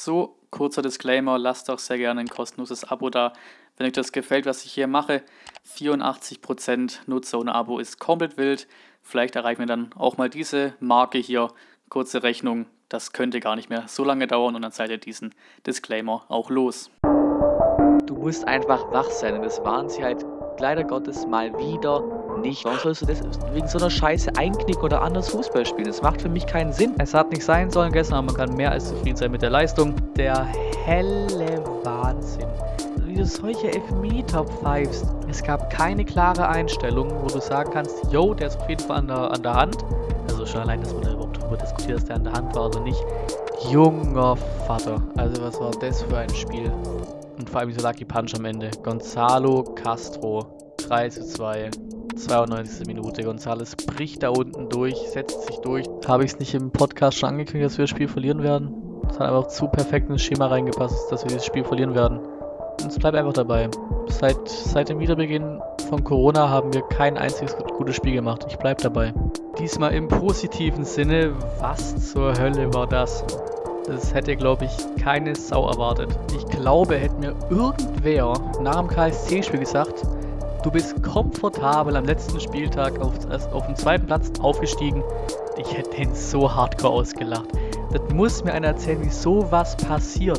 So, kurzer Disclaimer, lasst doch sehr gerne ein kostenloses Abo da, wenn euch das gefällt, was ich hier mache. 84% Nutzer ohne Abo ist komplett wild. Vielleicht erreichen wir dann auch mal diese Marke hier. Kurze Rechnung, das könnte gar nicht mehr so lange dauern und dann seid ihr diesen Disclaimer auch los. Du musst einfach wach sein und das waren sie halt leider Gottes mal wieder nicht. Warum sollst du das wegen so einer Scheiße einknicken oder anders Fußball spielen? Das macht für mich keinen Sinn. Es hat nicht sein sollen gestern, aber man kann mehr als zufrieden sein mit der Leistung. Der helle Wahnsinn. Wie du solche Elfmeter pfeifst. Es gab keine klare Einstellung, wo du sagen kannst, yo, der ist auf jeden Fall an der Hand. Also schon allein, dass man da überhaupt drüber diskutiert, dass der an der Hand war oder nicht. Junger Vater. Also was war das für ein Spiel? Und vor allem dieser Lucky Punch am Ende. Gonzalo Castro, 3:2, 92. Minute. Gonzales bricht da unten durch, setzt sich durch. Habe ich es nicht im Podcast schon angekündigt, dass wir das Spiel verlieren werden? Es hat einfach zu perfekt ins Schema reingepasst, dass wir dieses Spiel verlieren werden. Und es bleibt einfach dabei. Seit dem Wiederbeginn von Corona haben wir kein einziges gutes Spiel gemacht. Ich bleibe dabei. Diesmal im positiven Sinne, was zur Hölle war das? Das hätte, glaube ich, keine Sau erwartet. Ich glaube, hätte mir irgendwer nach dem KSC-Spiel gesagt, du bist komfortabel am letzten Spieltag auf dem zweiten Platz aufgestiegen. Ich hätte den so hardcore ausgelacht. Das muss mir einer erzählen, wie sowas passiert.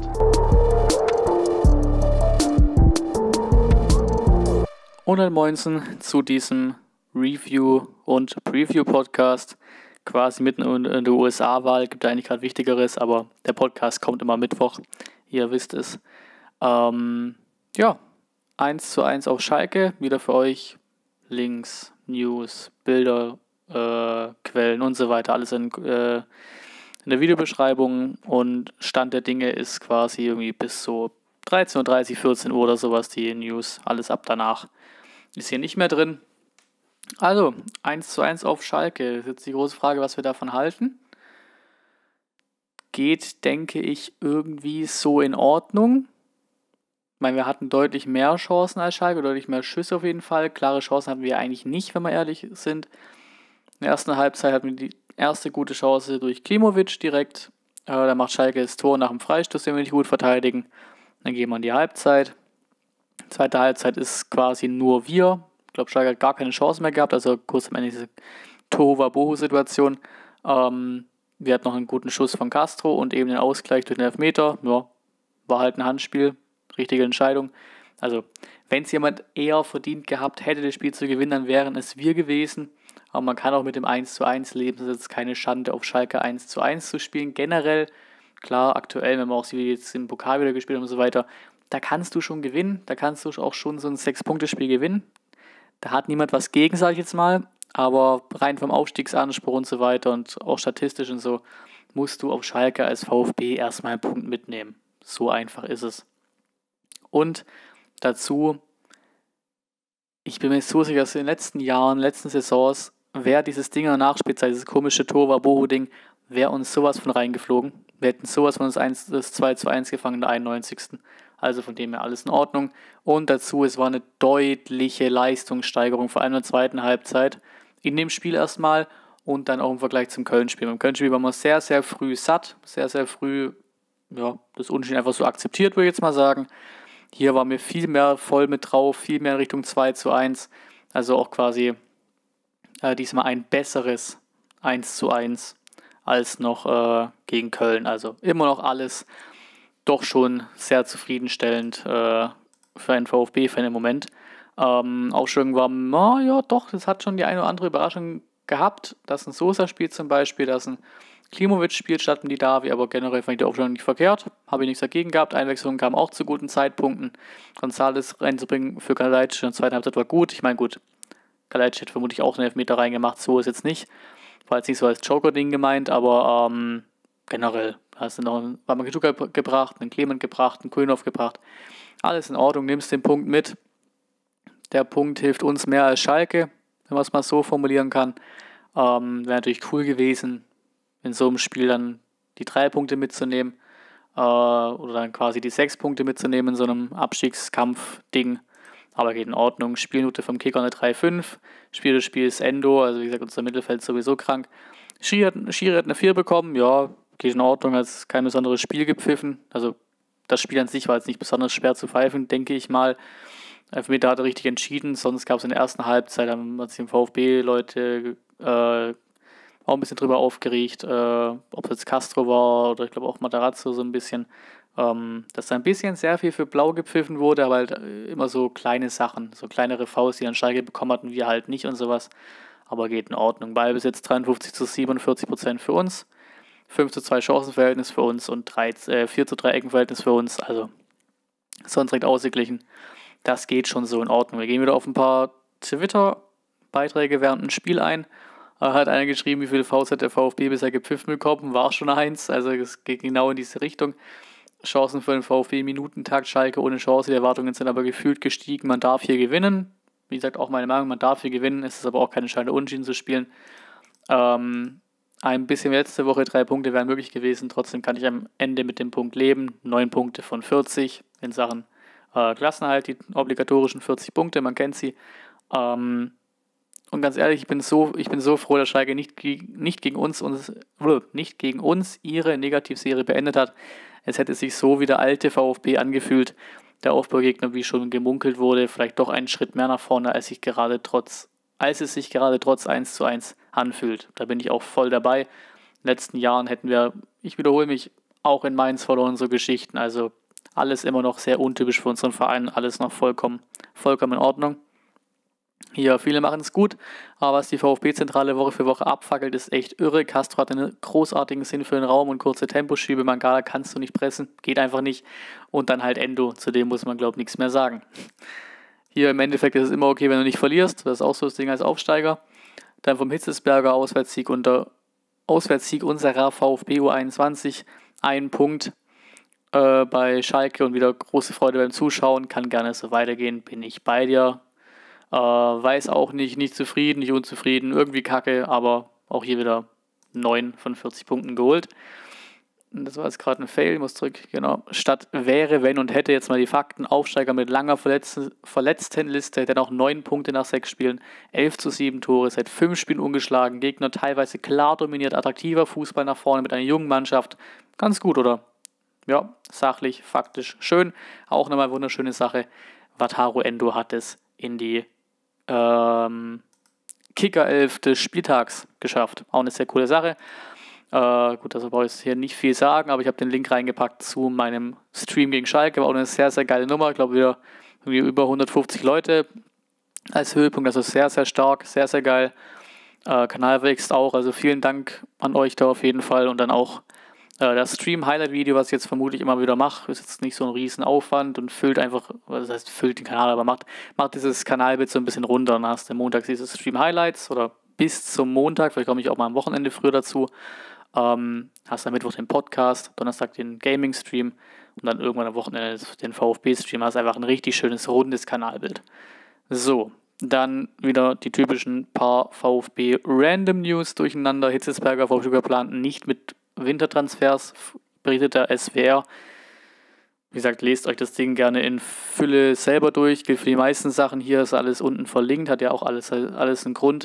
Und ein Moinsen zu diesem Review- und Preview-Podcast. Quasi mitten in der USA-Wahl, gibt eigentlich gerade Wichtigeres, aber der Podcast kommt immer Mittwoch, ihr wisst es. 1:1 auf Schalke, wieder für euch Links, News, Bilder, Quellen und so weiter, alles in der Videobeschreibung und Stand der Dinge ist quasi irgendwie bis so 13:30 Uhr, 14 Uhr oder sowas, die News, alles ab danach ist hier nicht mehr drin. Also, 1:1 auf Schalke. Das ist jetzt die große Frage, was wir davon halten. Geht, denke ich, irgendwie so in Ordnung. Ich meine, wir hatten deutlich mehr Chancen als Schalke, deutlich mehr Schüsse auf jeden Fall. Klare Chancen hatten wir eigentlich nicht, wenn wir ehrlich sind. In der ersten Halbzeit hatten wir die erste gute Chance durch Klimovic direkt. Da macht Schalke das Tor nach dem Freistoß, den wir nicht gut verteidigen. Dann gehen wir in die Halbzeit. Zweite Halbzeit ist quasi nur wir. Ich glaube, Schalke hat gar keine Chance mehr gehabt, also kurz am Ende diese Tohuwabohu-Situation. Wir hatten noch einen guten Schuss von Castro und eben den Ausgleich durch den Elfmeter. Ja, war halt ein Handspiel, richtige Entscheidung. Also, wenn es jemand eher verdient gehabt hätte, das Spiel zu gewinnen, dann wären es wir gewesen. Aber man kann auch mit dem 1:1 leben, es ist jetzt keine Schande, auf Schalke 1:1 zu spielen. Generell, klar, aktuell, wenn man auch sieht, wie jetzt im Pokal wieder gespielt und so weiter, da kannst du schon gewinnen, da kannst du auch schon so ein 6-Punkte-Spiel gewinnen. Da hat niemand was gegen, sage ich jetzt mal, aber rein vom Aufstiegsanspruch und so weiter und auch statistisch und so, musst du auf Schalke als VfB erstmal einen Punkt mitnehmen. So einfach ist es. Und dazu, ich bin mir so sicher, dass in den letzten Jahren, letzten Saisons, wäre dieses Ding in der Nachspielzeit, dieses komische Torwart-Bohu-Ding, wäre uns sowas von reingeflogen. Wir hätten sowas von das 2:1 gefangen in der 91. Also von dem her alles in Ordnung. Und dazu, es war eine deutliche Leistungssteigerung, vor allem in der zweiten Halbzeit. In dem Spiel erstmal und dann auch im Vergleich zum Köln-Spiel. Beim Köln-Spiel waren wir sehr, sehr früh satt. Sehr, sehr früh, ja, das Unentschieden einfach so akzeptiert, würde ich jetzt mal sagen. Hier waren wir viel mehr voll mit drauf, viel mehr in Richtung 2:1. Also auch quasi diesmal ein besseres 1:1 als noch gegen Köln. Also immer noch alles doch schon sehr zufriedenstellend für einen VfB-Fan im Moment. Auch schon war, ja doch, das hat schon die eine oder andere Überraschung gehabt, dass ein Sosa spielt zum Beispiel, dass ein Klimovic spielt statt ein Didavi, aber generell fand ich die Aufstellung nicht verkehrt, habe ich nichts dagegen gehabt, Einwechslungen kamen auch zu guten Zeitpunkten, Gonzales reinzubringen für Kalajdzic in der zweiten Halbzeit war gut, ich meine gut, Kalajdzic hätte vermutlich auch einen Elfmeter reingemacht, so ist jetzt nicht, war jetzt nicht so als Joker-Ding gemeint, aber generell hast du noch einen Wamangituka gebracht, einen Clement gebracht, einen Könhoff gebracht. Alles in Ordnung, nimmst den Punkt mit. Der Punkt hilft uns mehr als Schalke, wenn man es mal so formulieren kann. Wäre natürlich cool gewesen, in so einem Spiel dann die 3 Punkte mitzunehmen oder dann quasi die 6 Punkte mitzunehmen in so einem Abstiegskampf-Ding. Aber geht in Ordnung. Spielnote vom Kicker eine 3,5. Spiel des Spiels Endo, also wie gesagt, unser Mittelfeld ist sowieso krank. Schiri hat eine 4 bekommen, ja, geht in Ordnung, hat es kein besonderes Spiel gepfiffen. Also das Spiel an sich war jetzt nicht besonders schwer zu pfeifen, denke ich mal. Elfmeter hat er richtig entschieden, sonst gab es in der ersten Halbzeit, haben sich im VfB-Leute auch ein bisschen drüber aufgeregt, ob es jetzt Castro war oder ich glaube auch Matarazzo so ein bisschen, dass da ein bisschen sehr viel für Blau gepfiffen wurde, aber halt immer so kleine Sachen, so kleinere Fouls, die dann Schalke bekommen hatten, wir halt nicht und sowas, aber geht in Ordnung. Ballbesitz 53-47% für uns, 5:2 Chancenverhältnis für uns und 4:3 Eckenverhältnis für uns, also sonst direkt ausgeglichen. Das geht schon so in Ordnung. Wir gehen wieder auf ein paar Twitter-Beiträge während dem Spiel ein. Hat einer geschrieben, wie viele Fouls hat der VfB bisher gepfiffen bekommen. War schon 1, also es geht genau in diese Richtung. Chancen für den VfB, Minutentakt, Schalke ohne Chance. Die Erwartungen sind aber gefühlt gestiegen. Man darf hier gewinnen. Wie gesagt, auch meine Meinung, man darf hier gewinnen. Es ist aber auch keine Schande, Unentschieden zu spielen. Ein bisschen letzte Woche, 3 Punkte wären möglich gewesen. Trotzdem kann ich am Ende mit dem Punkt leben. 9 Punkte von 40 in Sachen Klassenerhalt, die obligatorischen 40 Punkte, man kennt sie. Und ganz ehrlich, ich bin so froh, dass Schalke nicht gegen uns ihre Negativserie beendet hat. Es hätte sich so wie der alte VfB angefühlt, der Aufbaugegner, wie schon gemunkelt wurde, vielleicht doch einen Schritt mehr nach vorne, als es sich gerade trotz 1:1 anfühlt. Da bin ich auch voll dabei. In den letzten Jahren hätten wir, ich wiederhole mich, auch in Mainz verloren, so Geschichten. Also alles immer noch sehr untypisch für unseren Verein, alles noch vollkommen in Ordnung. Hier, viele machen es gut, aber was die VfB-Zentrale Woche für Woche abfackelt, ist echt irre. Castro hat einen großartigen Sinn für den Raum und kurze Temposchübe. Mangala kannst du nicht pressen, geht einfach nicht. Und dann halt Endo, zu dem muss man, glaube ich, nichts mehr sagen. Hier im Endeffekt ist es immer okay, wenn du nicht verlierst. Das ist auch so das Ding als Aufsteiger. Dann vom Hitzelsberger Auswärtssieg unserer VfB U21, 1 Punkt bei Schalke und wieder große Freude beim Zuschauen. Kann gerne so weitergehen, bin ich bei dir. Weiß auch nicht zufrieden, nicht unzufrieden, irgendwie kacke, aber auch hier wieder 9 von 40 Punkten geholt. Und das war jetzt gerade ein Fail, muss zurück, genau. Statt wäre, wenn und hätte jetzt mal die Fakten. Aufsteiger mit langer Verletztenliste, dennoch 9 Punkte nach 6 Spielen, 11:7 Tore, seit 5 Spielen ungeschlagen, Gegner teilweise klar dominiert, attraktiver Fußball nach vorne mit einer jungen Mannschaft. Ganz gut, oder? Ja, sachlich, faktisch schön. Auch nochmal wunderschöne Sache. Wataru Endo hat es in die Kicker-11 des Spieltags geschafft. Auch eine sehr coole Sache. Gut, also brauche ich hier nicht viel sagen, aber ich habe den Link reingepackt zu meinem Stream gegen Schalke. War auch eine sehr, sehr geile Nummer. Ich glaube, wieder über 150 Leute als Höhepunkt. Also sehr, sehr stark, sehr, sehr geil. Kanal wächst auch. Also vielen Dank an euch da auf jeden Fall. Und dann auch das Stream-Highlight-Video, was ich jetzt vermutlich immer wieder mache, ist jetzt nicht so ein riesen Aufwand und füllt einfach, das heißt füllt den Kanal, aber macht dieses Kanalbild so ein bisschen runter. Dann hast du montags diese Stream-Highlights oder bis zum Montag, vielleicht komme ich auch mal am Wochenende früher dazu. Hast am Mittwoch den Podcast, Donnerstag den Gaming-Stream und dann irgendwann am Wochenende den VfB-Stream. Hast einfach ein richtig schönes, rundes Kanalbild. So, dann wieder die typischen paar VfB-Random-News durcheinander. Hitzelsberger VfB geplant nicht mit Wintertransfers, berichtet der SWR. Wie gesagt, lest euch das Ding gerne in Fülle selber durch. Gilt für die meisten Sachen. Hier ist alles unten verlinkt, hat ja auch alles einen Grund.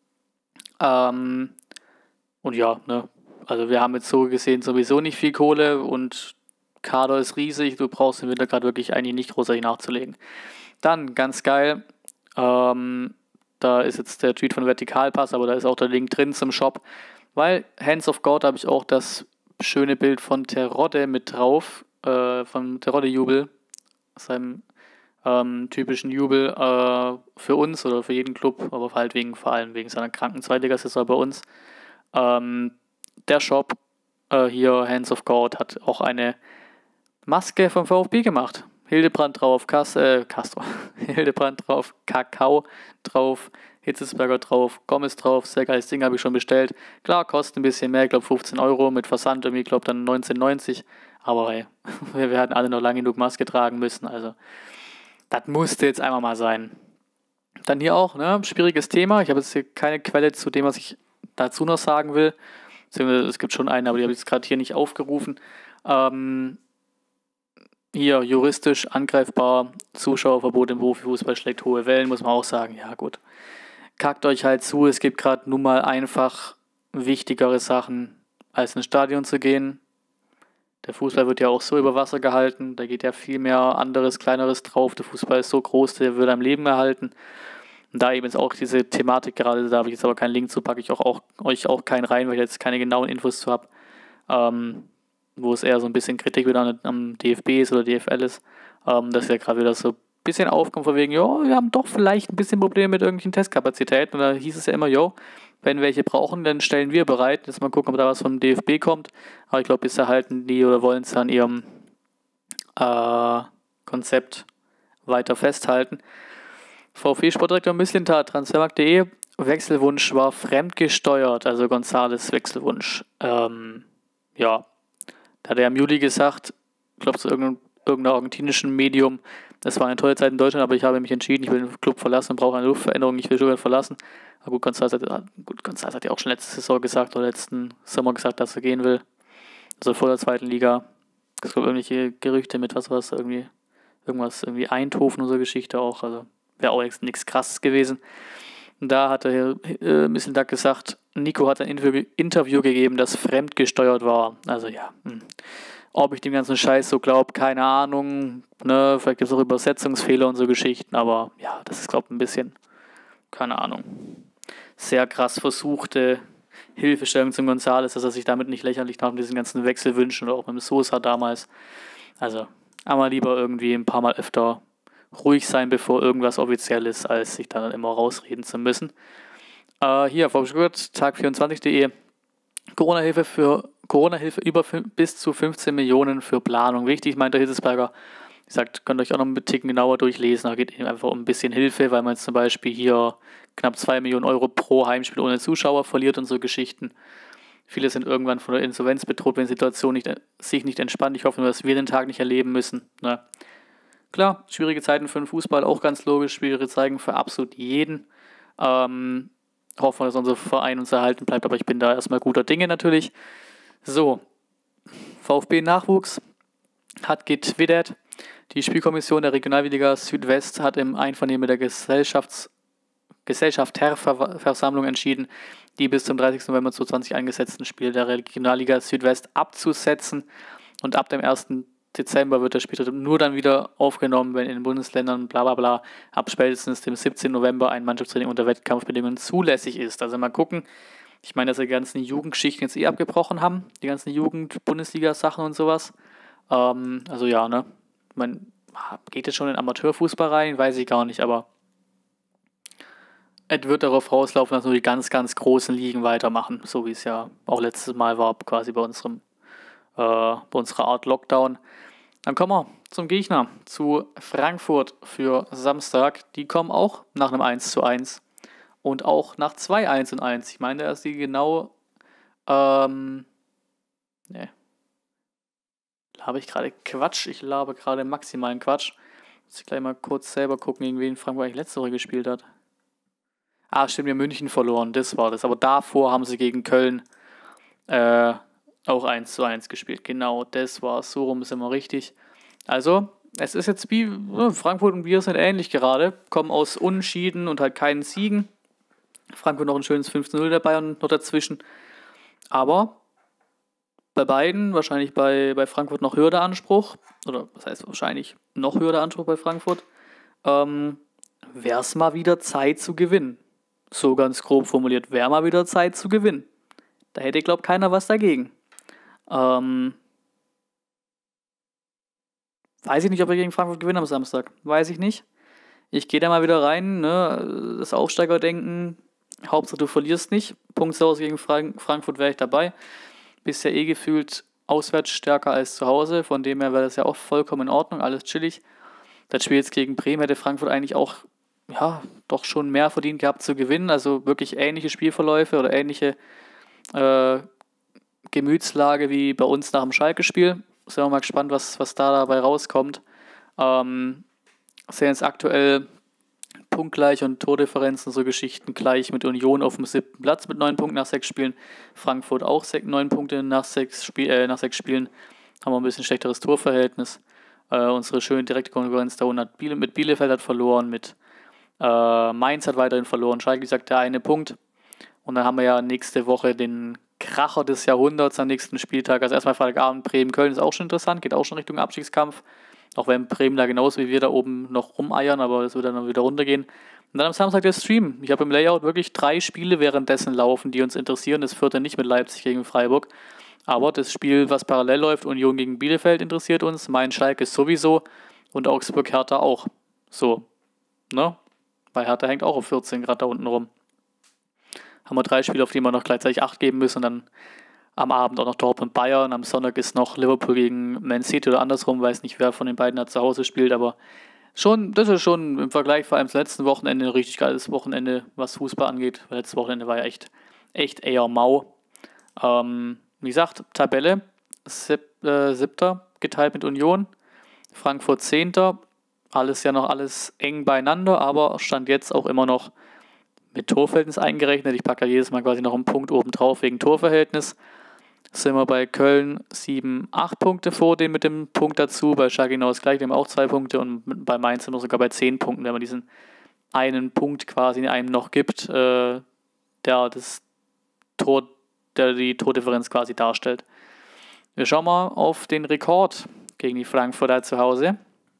Und ja, ne, also wir haben jetzt so gesehen sowieso nicht viel Kohle und Kader ist riesig. Du brauchst im Winter gerade wirklich eigentlich nicht großartig nachzulegen. Dann, ganz geil, da ist jetzt der Tweet von Vertikalpass, aber da ist auch der Link drin zum Shop. Weil Hands of God habe ich auch das schöne Bild von Terodde mit drauf, vom Terodde-Jubel, seinem typischen Jubel für uns oder für jeden Club, aber halt vor allem wegen seiner kranken Zweitligasaison bei uns. Der Shop, hier Hands of God, hat auch eine Maske vom VfB gemacht. Hildebrand drauf, Castro, Hildebrand drauf, Kakao drauf, Hitzelsberger drauf, Gomez drauf, sehr geiles Ding, habe ich schon bestellt. Klar, kostet ein bisschen mehr, ich glaube 15 Euro, mit Versand irgendwie, ich glaube dann 19,90, aber hey, wir werden alle noch lange genug Maske tragen müssen, also das musste jetzt einmal mal sein. Dann hier auch, ne, schwieriges Thema, ich habe jetzt hier keine Quelle zu dem, was ich dazu noch sagen will, es gibt schon eine, aber die habe ich jetzt gerade hier nicht aufgerufen. Hier, juristisch angreifbar, Zuschauerverbot im Profifußball schlägt hohe Wellen, muss man auch sagen, ja gut. Kackt euch halt zu, es gibt gerade nun mal einfach wichtigere Sachen, als ins Stadion zu gehen. Der Fußball wird ja auch so über Wasser gehalten, da geht ja viel mehr anderes, kleineres drauf. Der Fußball ist so groß, der wird am Leben erhalten. Und da eben ist auch diese Thematik gerade, da habe ich jetzt aber keinen Link zu, packe ich euch auch keinen rein, weil ich jetzt keine genauen Infos zu habe, wo es eher so ein bisschen Kritik wieder am DFB ist oder DFL ist, dass ja gerade wieder so ein bisschen aufkommt von wegen, wir haben doch vielleicht ein bisschen Probleme mit irgendwelchen Testkapazitäten. Und da hieß es ja immer, wenn welche brauchen, dann stellen wir bereit. Jetzt mal gucken, ob da was vom DFB kommt. Aber ich glaube, bisher halten die oder wollen es an ihrem Konzept weiter festhalten. VfB-Sportdirektor Mislintat, Transfermarkt.de, Wechselwunsch war fremdgesteuert, also González Wechselwunsch. Da hat er im Juli gesagt, ich glaube zu irgendeinem argentinischen Medium, das war eine tolle Zeit in Deutschland, aber ich habe mich entschieden, ich will den Club verlassen und brauche eine Luftveränderung, ich will Stuttgart verlassen. Aber gut, González hat ja auch schon letzte Saison gesagt oder letzten Sommer gesagt, dass er gehen will. Also vor der zweiten Liga. Es gab irgendwelche Gerüchte mit irgendwas Eindhoven und so Geschichte auch, also wäre auch nichts Krasses gewesen. Und da hat er ein bisschen gesagt, Nico hat ein Interview gegeben, das fremdgesteuert war. Also ob ich dem ganzen Scheiß so glaube, keine Ahnung. Ne? Vielleicht gibt es auch Übersetzungsfehler und so Geschichten, aber ja, das ist, glaube ich, ein bisschen, keine Ahnung, sehr krass versuchte Hilfestellung zum González, dass er sich damit nicht lächerlich macht mit diesen ganzen Wechselwünschen oder auch mit dem Sosa damals. Also einmal lieber irgendwie ein paar Mal öfter ruhig sein, bevor irgendwas offiziell ist, als sich dann immer rausreden zu müssen. Hier, Tag24.de, Corona-Hilfe über bis zu 15 Millionen für Planung. Wichtig, meint der Hitzesberger. Wie gesagt, könnt ihr euch auch noch ein Ticken genauer durchlesen. Da geht eben einfach um ein bisschen Hilfe, weil man jetzt zum Beispiel hier knapp 2 Millionen Euro pro Heimspiel ohne Zuschauer verliert und so Geschichten. Viele sind irgendwann von der Insolvenz bedroht, wenn die Situation sich nicht entspannt. Ich hoffe nur, dass wir den Tag nicht erleben müssen. Ne? Klar, schwierige Zeiten für den Fußball, auch ganz logisch. Schwierige Zeiten für absolut jeden. Hoffen wir, dass unser Verein uns erhalten bleibt, aber ich bin da erstmal guter Dinge natürlich. So, VfB-Nachwuchs hat getwittert. Die Spielkommission der Regionalliga Südwest hat im Einvernehmen mit der Gesellschafterversammlung entschieden, die bis zum 30. November 2020 eingesetzten Spiele der Regionalliga Südwest abzusetzen. Und ab dem 1. Dezember wird der Spielbetrieb nur dann wieder aufgenommen, wenn in den Bundesländern ab spätestens dem 17. November ein Mannschaftstraining unter Wettkampfbedingungen zulässig ist. Also mal gucken. Ich meine, dass die ganzen Jugendgeschichten jetzt abgebrochen haben, die ganzen Jugend-Bundesliga-Sachen und sowas. Man geht jetzt schon in Amateurfußball rein, weiß ich gar nicht, aber es wird darauf rauslaufen, dass nur die ganz, ganz großen Ligen weitermachen, so wie es ja auch letztes Mal war, quasi bei unserer Art Lockdown. Dann kommen wir zum Gegner, zu Frankfurt für Samstag. Die kommen auch nach einem 1:1 und auch nach 2 1:1. Ich meine, dass die genau labe ich gerade Quatsch. Ich labe gerade maximalen Quatsch. Muss ich gleich mal kurz selber gucken, gegen wen Frankfurt eigentlich letzte Woche gespielt hat. Stimmt, wir haben München verloren, das war das. Aber davor haben sie gegen Köln auch 1:1 gespielt. Genau, das war so rum, sind wir richtig. Also, es ist jetzt wie Frankfurt und wir sind ähnlich gerade. Kommen aus Unentschieden und halt keinen Siegen. Frankfurt noch ein schönes 15-0 dabei und noch dazwischen. Aber bei beiden, wahrscheinlich bei Frankfurt noch höher der Anspruch. Oder was heißt wahrscheinlich noch höher der Anspruch bei Frankfurt. Wäre es mal wieder Zeit zu gewinnen. So ganz grob formuliert, wäre mal wieder Zeit zu gewinnen. Da hätte, glaube ich, keiner was dagegen. Weiß ich nicht, ob wir gegen Frankfurt gewinnen am Samstag. Weiß ich nicht. Ich gehe da mal wieder rein, ne? Das Aufsteigerdenken. Hauptsache du verlierst nicht. Punktsaus gegen Frankfurt wäre ich dabei. Bisher gefühlt auswärts stärker als zu Hause. Von dem her wäre das ja auch vollkommen in Ordnung. Alles chillig. Das Spiel jetzt gegen Bremen hätte Frankfurt eigentlich auch doch schon mehr verdient gehabt zu gewinnen. Also wirklich ähnliche Spielverläufe oder ähnliche Gemütslage wie bei uns nach dem Schalke-Spiel. Sind wir mal gespannt, was da dabei rauskommt. Sehen jetzt aktuell punktgleich und Tordifferenzen, so Geschichten gleich mit Union auf dem 7. Platz mit 9 Punkten nach 6 Spielen. Frankfurt auch 9 Punkte nach 6 Spielen. Haben wir ein bisschen schlechteres Torverhältnis. Unsere schöne direkte Konkurrenz da unten mit Bielefeld hat verloren, mit Mainz hat weiterhin verloren. Schalke, wie gesagt, der eine Punkt. Und dann haben wir ja nächste Woche den Kracher des Jahrhunderts am nächsten Spieltag. Also erstmal Freitagabend Bremen-Köln ist auch schon interessant, geht auch schon Richtung Abstiegskampf. Auch wenn Bremen da genauso wie wir da oben noch rumeiern, aber das wird dann wieder runtergehen. Und dann am Samstag der Stream. Ich habe im Layout wirklich 3 Spiele währenddessen laufen, die uns interessieren. Das 4. nicht mit Leipzig gegen Freiburg. Aber das Spiel, was parallel läuft, Union gegen Bielefeld interessiert uns. Mein Schalke sowieso und Augsburg-Hertha auch. So, ne? Weil Hertha hängt auch auf 14 Grad da unten rum. Haben wir 3 Spiele, auf die wir noch gleichzeitig 8 geben müssen und dann am Abend auch noch Dortmund-Bayern. Am Sonntag ist noch Liverpool gegen Man City oder andersrum. Weiß nicht, wer von den beiden da zu Hause spielt, aber das ist schon im Vergleich vor allem zum letzten Wochenende ein richtig geiles Wochenende, was Fußball angeht. Weil letztes Wochenende war ja echt eher mau. Wie gesagt, Tabelle, 7. geteilt mit Union, Frankfurt 10. Alles eng beieinander, aber Stand jetzt auch immer noch mit Torverhältnis eingerechnet. Ich packe ja jedes Mal quasi noch einen Punkt oben drauf wegen Torverhältnis. Sind wir bei Köln 7, 8 Punkte vor dem mit dem Punkt dazu. Bei Schalke genau das gleiche, dem auch 2 Punkte. Und bei Mainz sind wir sogar bei 10 Punkten, wenn man diesen einen Punkt quasi einem noch gibt, der die Tordifferenz quasi darstellt. Wir schauen mal auf den Rekord gegen die Frankfurter zu Hause.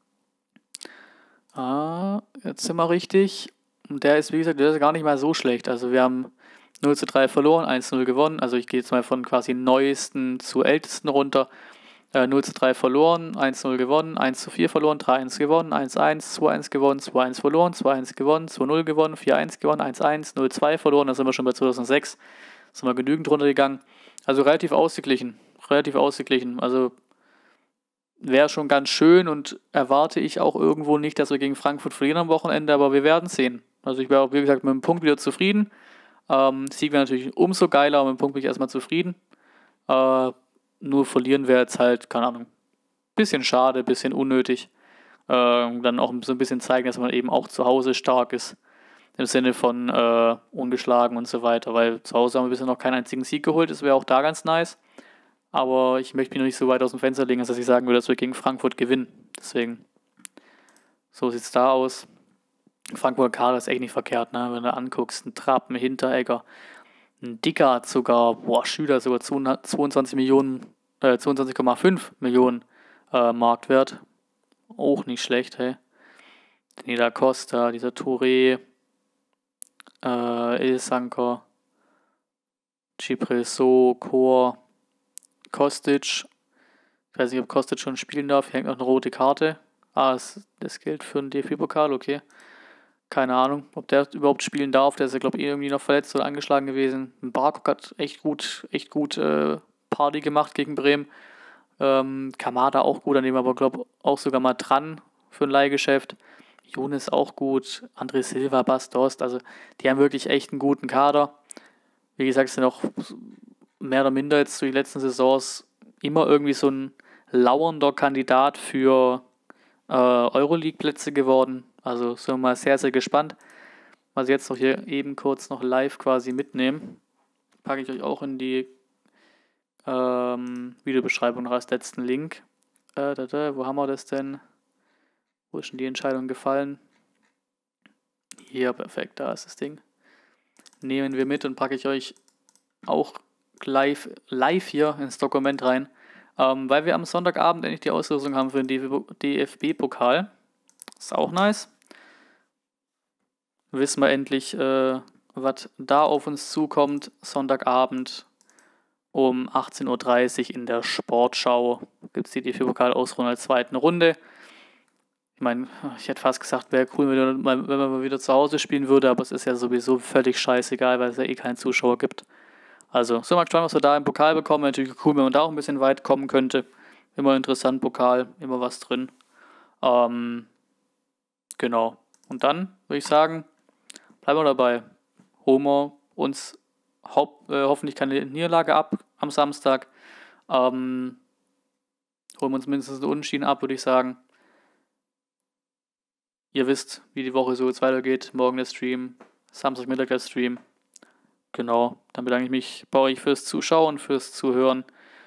Jetzt sind wir richtig. Und der ist, wie gesagt, der ist gar nicht mal so schlecht. Also wir haben 0:3 verloren, 1:0 gewonnen. Also ich gehe jetzt mal von quasi neuesten zu ältesten runter. 0:3 verloren, 1:0 gewonnen, 1:4 verloren, 3:1 gewonnen, 1:1, 2:1 gewonnen, 2:1 verloren, 2:1 gewonnen, 2:0 gewonnen, 4:1 gewonnen, 1:1, 0:2 verloren. Da sind wir schon bei 2006. Da sind wir genügend runtergegangen. Also relativ ausgeglichen. Also wäre schon ganz schön und erwarte ich auch irgendwo nicht, dass wir gegen Frankfurt verlieren am Wochenende, aber wir werden sehen. Also ich wäre auch, wie gesagt, mit dem Punkt wieder zufrieden. Sieg wäre natürlich umso geiler, aber mit dem Punkt bin ich erstmal zufrieden. Nur verlieren wäre jetzt halt, keine Ahnung, bisschen schade, bisschen unnötig. Dann auch so ein bisschen zeigen, dass man eben auch zu Hause stark ist. Im Sinne von ungeschlagen und so weiter, weil zu Hause haben wir bisher noch keinen einzigen Sieg geholt, das wäre auch da ganz nice. Aber ich möchte mich noch nicht so weit aus dem Fenster legen, dass ich sagen würde, dass wir gegen Frankfurt gewinnen. Deswegen, so sieht es da aus. Frankfurt Kader ist echt nicht verkehrt, ne? Wenn du anguckst, ein Trapp, ein Hinteregger, ein Dicker hat sogar, Schüler sogar 22,5 Millionen Marktwert. Auch nicht schlecht, hey. Nida Costa, dieser Touré, Ilsanker, Cipresso, Chor, Kostic. Ich weiß nicht, ob Kostic schon spielen darf. Hier hängt noch eine rote Karte. Das gilt für den DFB-Pokal, okay. Keine Ahnung, ob der überhaupt spielen darf. Der ist ja, glaube ich, irgendwie noch verletzt oder angeschlagen gewesen. Barkok hat echt gut Party gemacht gegen Bremen. Kamada auch gut, an dem aber, glaube ich, auch sogar mal dran für ein Leihgeschäft. Younes auch gut. André Silva, Bastos. Also, die haben wirklich echt einen guten Kader. Wie gesagt, sind auch mehr oder minder jetzt zu den letzten Saisons immer irgendwie so ein lauernder Kandidat für Euroleague-Plätze geworden. Also sind wir mal sehr, sehr gespannt. Was ich jetzt noch hier eben kurz noch live quasi mitnehmen, packe ich euch auch in die Videobeschreibung noch als letzten Link. Wo haben wir das denn? Wo ist denn die Entscheidung gefallen? Hier, perfekt, da ist das Ding. Nehmen wir mit und packe ich euch auch live hier ins Dokument rein. Weil wir am Sonntagabend endlich die Auslosung haben für den DFB-Pokal. Ist auch nice. Wissen wir endlich, was da auf uns zukommt. Sonntagabend um 18:30 Uhr in der Sportschau gibt es die DFB-Pokal-Ausrunde als zweiten Runde. Ich meine, ich hätte fast gesagt, wäre cool, wenn man mal wieder zu Hause spielen würde, aber es ist ja sowieso völlig scheißegal, weil es ja eh keinen Zuschauer gibt. Also, so mal gespannt, was wir da im Pokal bekommen. Natürlich cool, wenn man da auch ein bisschen weit kommen könnte. Immer interessant, Pokal, immer was drin. Genau. Und dann würde ich sagen, bleiben wir dabei. Holen wir uns hoffentlich keine Niederlage ab am Samstag. Holen wir uns mindestens einen Unentschieden ab, würde ich sagen. Ihr wisst, wie die Woche so jetzt weitergeht. Morgen der Stream, Samstagmittag der Stream. Genau, dann bedanke ich mich bei euch fürs Zuschauen, fürs Zuhören.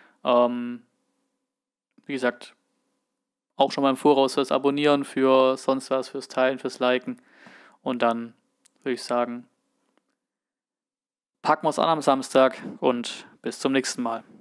Wie gesagt, auch schon mal im Voraus fürs Abonnieren, für sonst was, fürs Teilen, fürs Liken. Und dann würde ich sagen, packen wir es an am Samstag und Bis zum nächsten Mal.